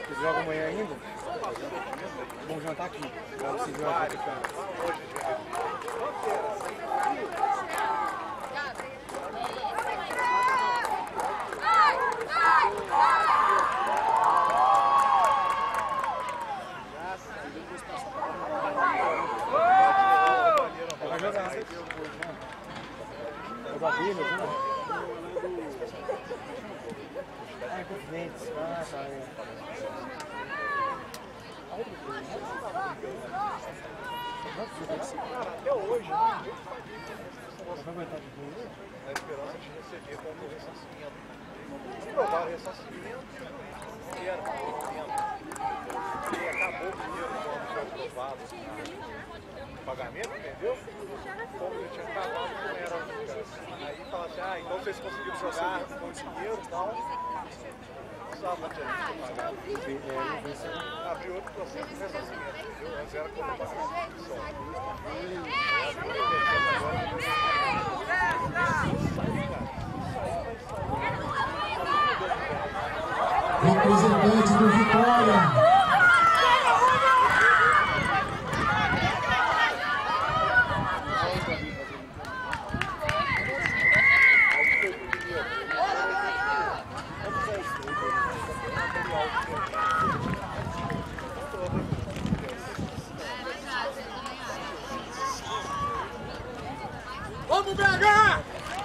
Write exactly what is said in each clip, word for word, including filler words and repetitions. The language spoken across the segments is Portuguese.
Vocês jogam amanhã ainda? Bom jantar aqui. Pra vocês verem aqui. Vai jogar. É da Vila, né? Ah, é com os dentes. Ah, tá. É. Até hoje, né? Vai aguentar de boa? A esperança de receber como ressarcimento. Se provar o ressarcimento, que era e acabou o dinheiro quando foi aprovado o pagamento, entendeu? Como já tinha acabado, não era. Aí fala assim, ah, então vocês conseguiram jogar com dinheiro e tal. Precisava de pagar. Abriu outro processo de ressarcimento, entendeu? Mas era como pagamento só. Representante do Vitória. Vamos, B H!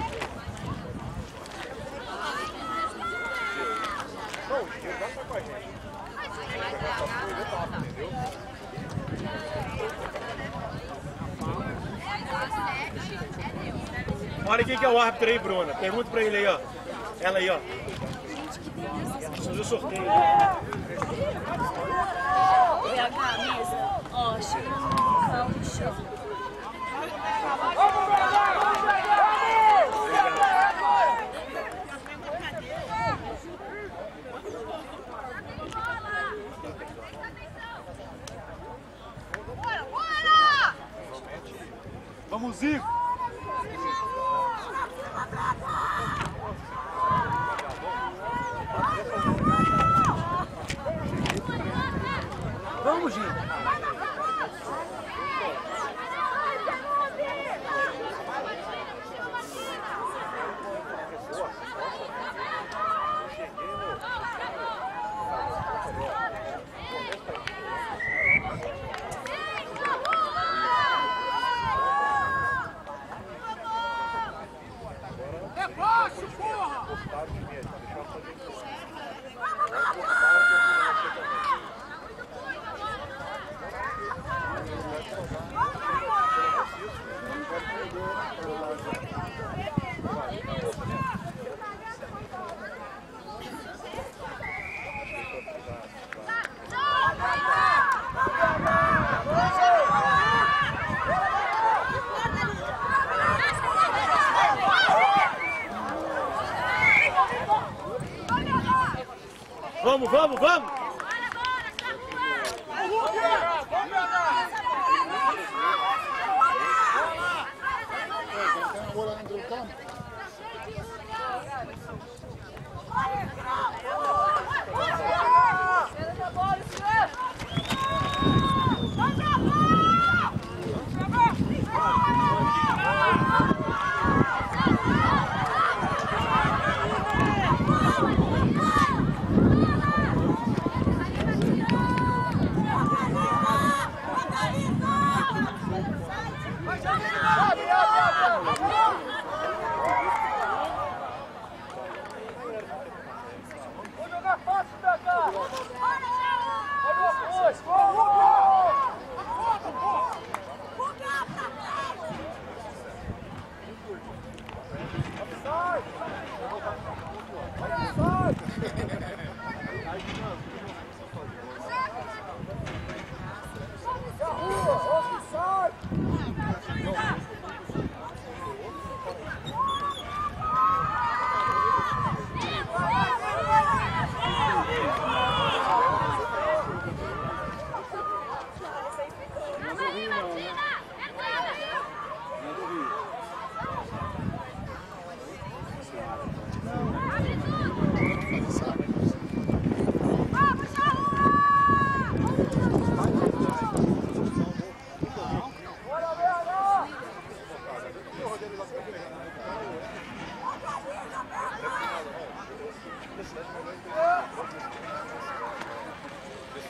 Não, o dinheiro já tá com a gente. Entendeu? Olha quem que é o árbitro aí, Bruna. Pergunta pra ele aí, ó. Ela aí, ó. Fazer o sorteio. B H, mesa. Ó, chega no caldo, chega. Vamos, B H! Vamos, B H! Vamos ir! Vamos, gente! Vamos, vamos, vamos!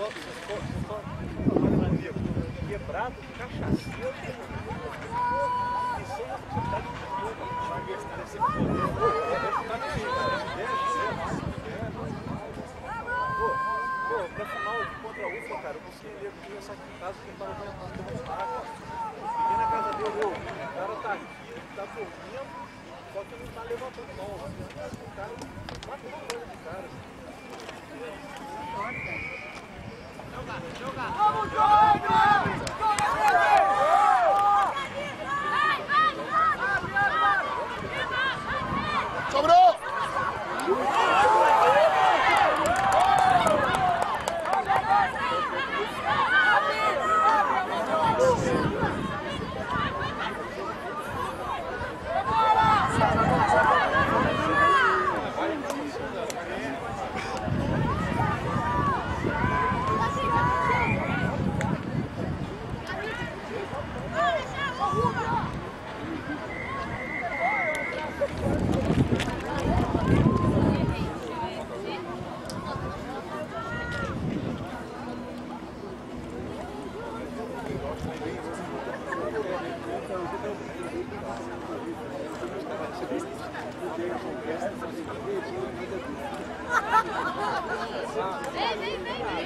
só, você só, você só trabalha comigo quebrado, cachaceiro e sem a possibilidade de tudo. Vai ver se deve ser poder. Tá assim, cara. Pô, pra final de contra a U F A, cara, eu consegui ler que essa aqui em casa que tava vendo nas demonstrações. Fiquei na casa dele, ô, o cara tá aqui, tá dormindo, só que não tá levantando mão. O cara matou uma coisa do cara. Vamos, joga! Sobrou! Vem, vem, vem, vem.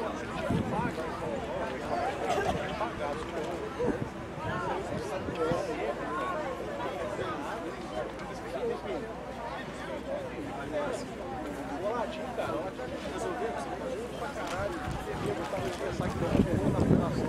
Boladinho, cara, ela já resolveu que você tá junto pra caralho. Eu tava pensando que eu vou na fundação.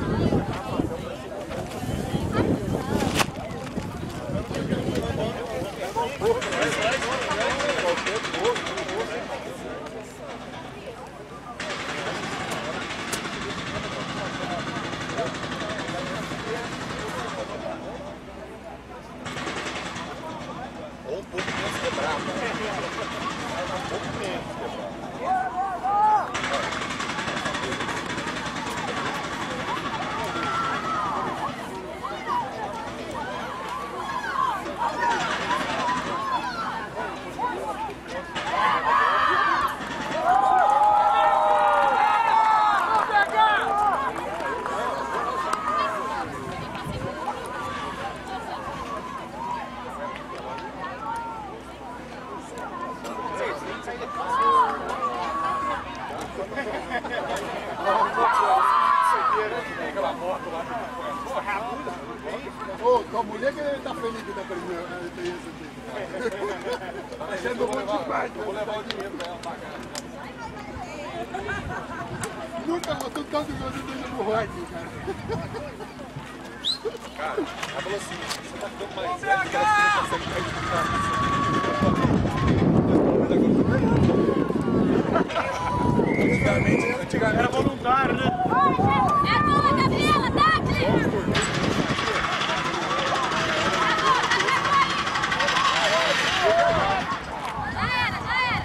Ou um pouco menos quebrado. Um pouco menos quebrado. Aquela moto lá. Ô, tua mulher que tá feliz que tá primeiro. Tem isso aqui. Tá deixando muito demais. Eu vou levar o dinheiro dela pra cá. Nunca botou tanto gosto de no rock, cara. Cara, ela falou assim, você tá ficando mais velho que ela consegue cair de casa. Antigamente, antigamente. Era voluntário, né? É boa, Gabriela, dá-lhe! Já era, já era!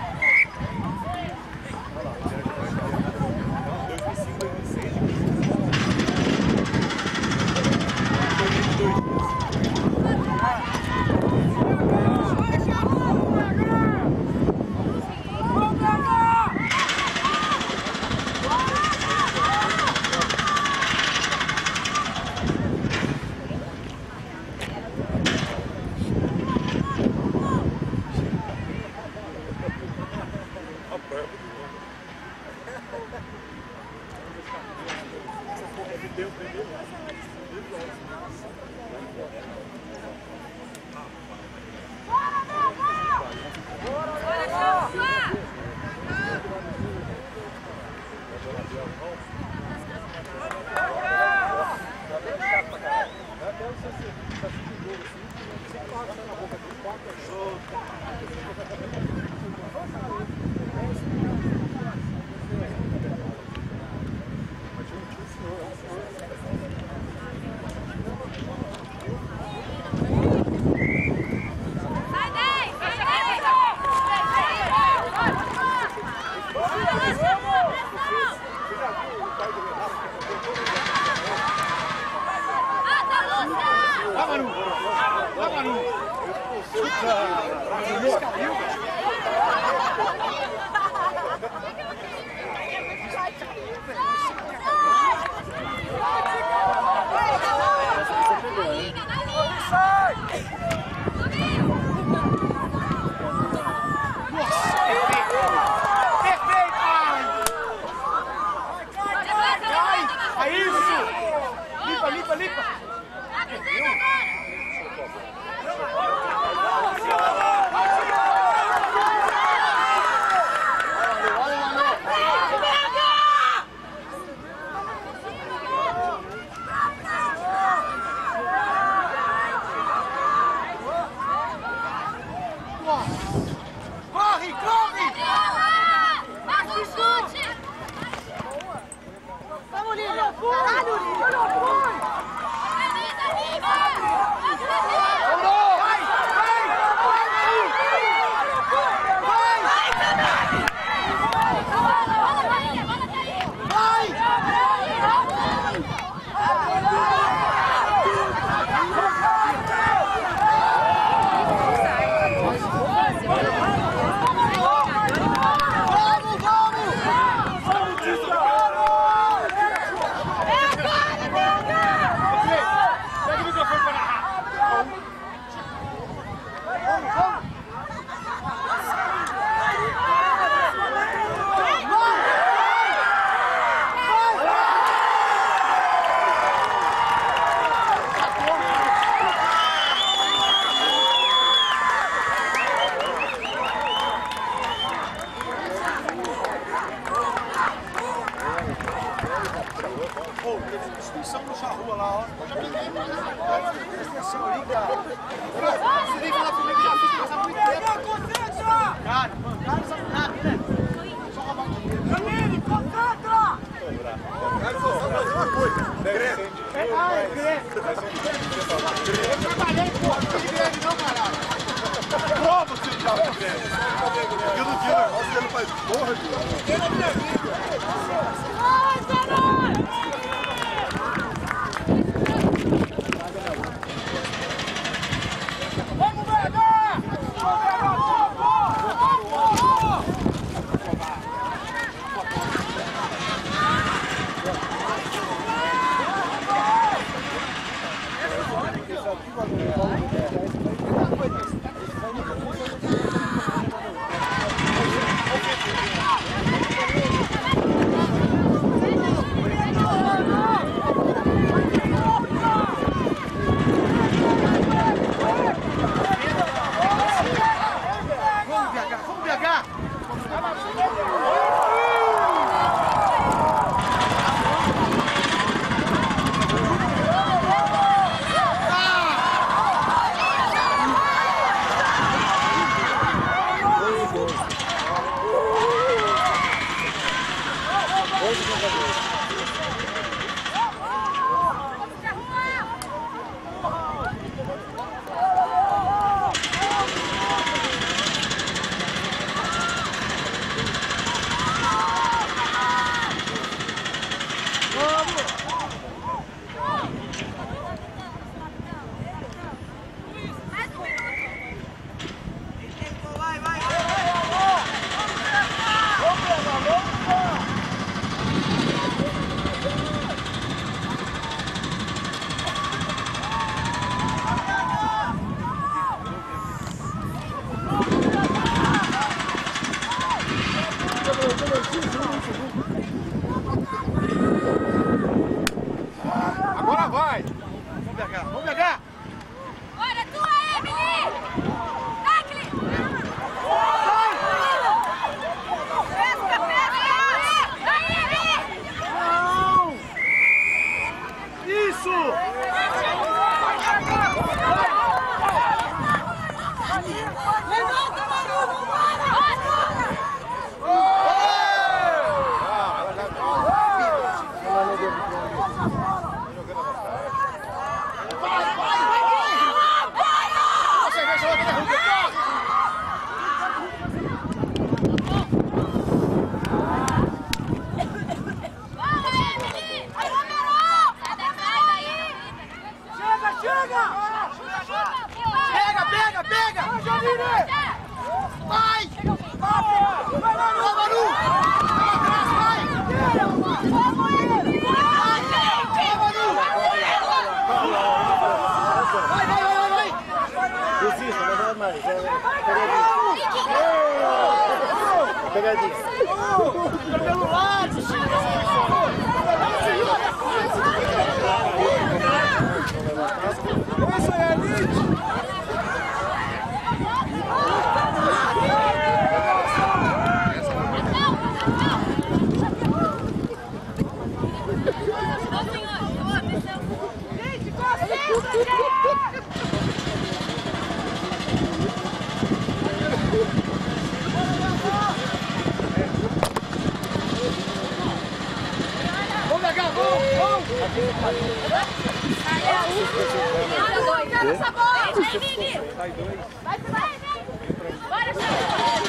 Sai daí! Sai daí! Vai, Manu! Vai, Manu! Caiu! Corre, corre! Faz um chute! Vamos, Lívia! Caralho, Lívia! Não foi! Lívia, Lívia! Vai, vai, Expulsão no charrua lá, ó. Eu já peguei, presta atenção ali, cara. Você vem falar comigo, já fiz isso há muito tempo. Concentra! Cara, cara, não sabe nada, né? Só roubar dinheiro. Janine, concentra! Cara, só fazer uma coisa. Greve. Ai, greve. Eu trabalhei, pô. Não tem greve não, caralho. Prova você já foi greve. Eu não tinha negócio, você não faz porra de greve. Eu não tinha vida. Vai, Zé! Thank you. pegadinha. Fica pelo lado, isso aí, Elite! Vamos pegar, vamos, vamos! Sai, dois. Vai, vai, vai. Bora, Xavier.